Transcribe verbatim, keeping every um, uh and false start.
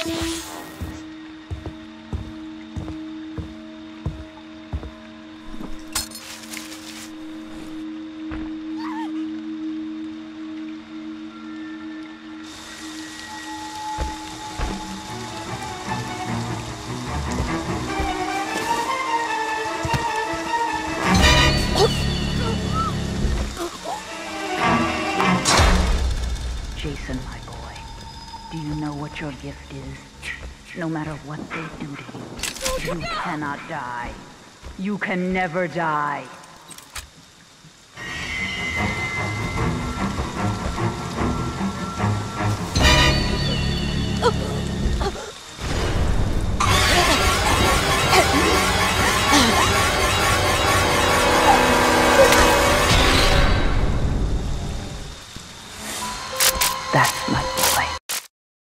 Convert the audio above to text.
Jason, my boy, do you know what your gift is? No matter what they do to you, you cannot die. You can never die. That's my